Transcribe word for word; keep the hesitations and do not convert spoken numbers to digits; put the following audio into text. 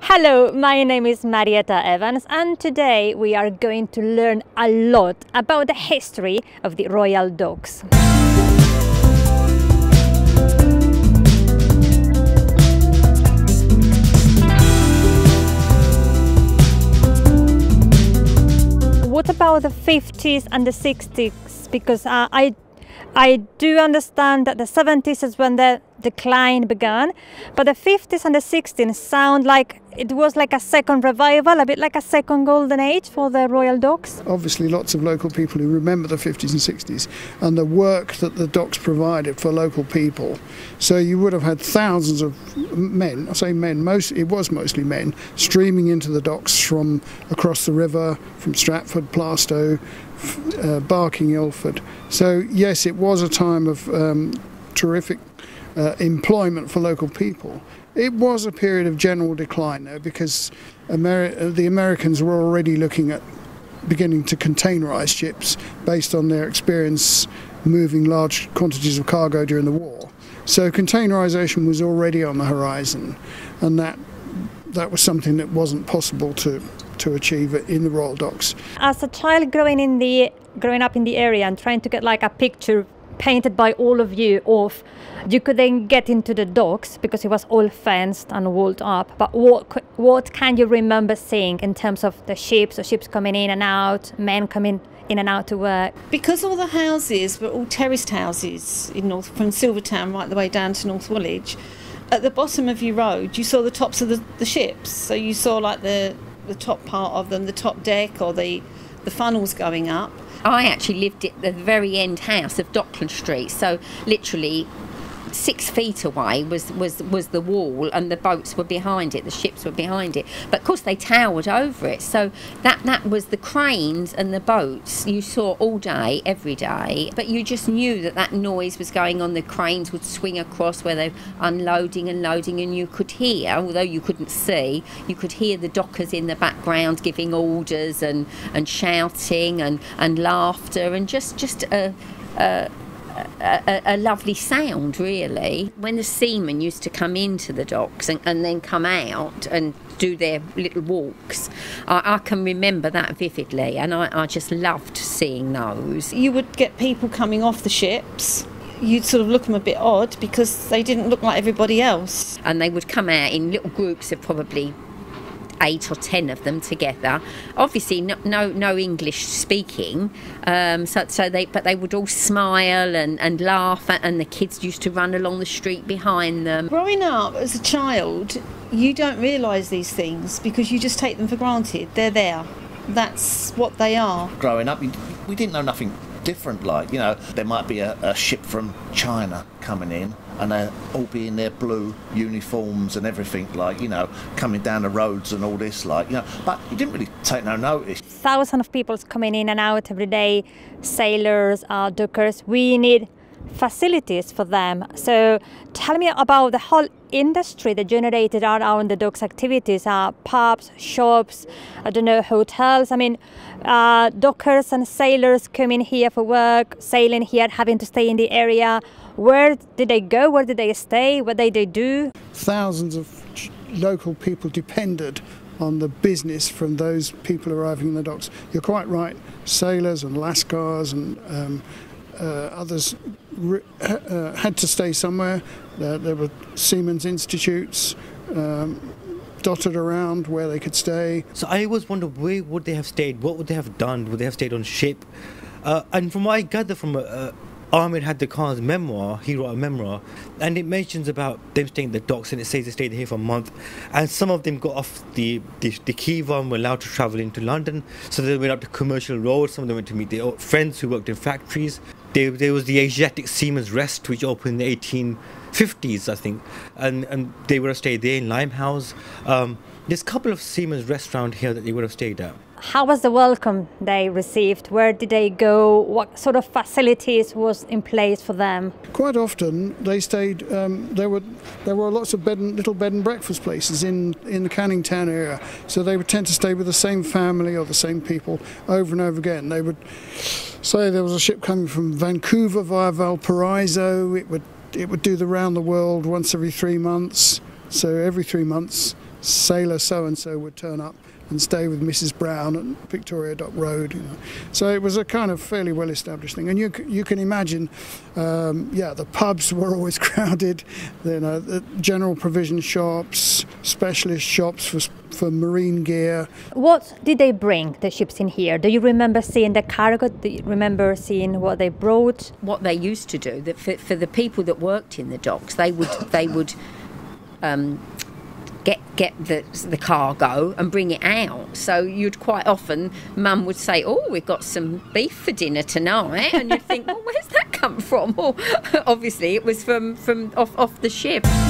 Hello, my name is Marieta Evans, and today we are going to learn a lot about the history of the royal dogs. What about the fifties and the sixties? Because uh, I I do understand that the seventies is when the decline began, but the fifties and the sixties sound like it was like a second revival, a bit like a second golden age for the royal dogs. Obviously lots of local people who remember the fifties and sixties and the work that the docks provided for local people. So you would have had thousands of men, I say men, most, it was mostly men, streaming into the docks from across the river, from Stratford, Plaistow, uh, Barking, Ilford. So yes, it was a time of um, terrific uh, employment for local people. It was a period of general decline though, because Ameri- the Americans were already looking at beginning to containerise ships based on their experience moving large quantities of cargo during the war. So containerisation was already on the horizon, and that that was something that wasn't possible to to achieve in the royal docks. As a child growing in the growing up in the area and trying to get like a picture painted by all of you of, you could then get into the docks because it was all fenced and walled up. But what what can you remember seeing in terms of the ships, or ships coming in and out, men coming in and out to work? Because all the houses were all terraced houses in North, from Silvertown right the way down to North Woolwich, at the bottom of your road you saw the tops of the, the ships. So you saw like the the top part of them, the top deck, or the the funnels going up. I actually lived at the very end house of Dockland Street, so literally six feet away was, was, was the wall, and the boats were behind it, the ships were behind it. But of course they towered over it, so that, that was the cranes and the boats you saw all day, every day. But you just knew that that noise was going on. The cranes would swing across where they're unloading and loading, and you could hear, although you couldn't see, you could hear the dockers in the background giving orders and, and shouting and, and laughter, and just, just a... a A, a, a lovely sound, really. When the seamen used to come into the docks and, and then come out and do their little walks, I, I can remember that vividly, and I, I just loved seeing those. You would get people coming off the ships. You'd sort of look them a bit odd because they didn't look like everybody else. And they would come out in little groups of probably eight or ten of them together. Obviously no no, no English speaking, um, so, so they but they would all smile and, and laugh, and the kids used to run along the street behind them. Growing up as a child, you don't realise these things because you just take them for granted. They're there. That's what they are. Growing up, we didn't know nothing different. Like, you know, there might be a, a ship from China coming in, and they'll all be in their blue uniforms and everything, like, you know, coming down the roads and all this, like, you know, but you didn't really take no notice. Thousands of people coming in and out every day, sailors, uh, dockers. We need facilities for them. So tell me about the whole industry that generated around the docks activities, uh, pubs, shops, I don't know, hotels. I mean, uh, dockers and sailors coming here for work, sailing here, having to stay in the area. Where did they go? Where did they stay? What did they do? Thousands of local people depended on the business from those people arriving in the docks. You're quite right, sailors and lascars and um, uh, others re- uh, had to stay somewhere. Uh, there were seamen's institutes um, dotted around where they could stay. So I always wonder, where would they have stayed? What would they have done? Would they have stayed on ship? Uh, and from what I gather from a... Uh, Ahmed Hadda Khan's memoir, he wrote a memoir, and it mentions about them staying at the docks, and it says they stayed here for a month, and some of them got off the, the, the Kiva and were allowed to travel into London, so they went out to commercial roads. Some of them went to meet their friends who worked in factories. There, there was the Asiatic Seamen's Rest, which opened in the eighteen fifties, I think, and, and they would have stayed there in Limehouse. Um, there's a couple of seamen's rests around here that they would have stayed at. How was the welcome they received? Where did they go? What sort of facilities was in place for them? Quite often they stayed, um, there were there were lots of bed and, little bed and breakfast places in, in the Canning Town area, so they would tend to stay with the same family or the same people over and over again. They would say there was a ship coming from Vancouver via Valparaiso. It would, it would do the round the world once every three months, so every three months sailor so-and-so would turn up and stay with Missus Brown at Victoria Dock Road. You know. So it was a kind of fairly well-established thing. And you you can imagine, um, yeah, the pubs were always crowded, you know, the general provision shops, specialist shops for for marine gear. What did they bring, the ships, in here? Do you remember seeing the cargo? Do you remember seeing what they brought? What they used to do, that for, for the people that worked in the docks, they would they would um, get get the the cargo and bring it out. So you'd quite often, Mum would say, "Oh, we've got some beef for dinner tonight," and you'd think, "Well, where's that come from?" Or obviously, it was from from off off the ship.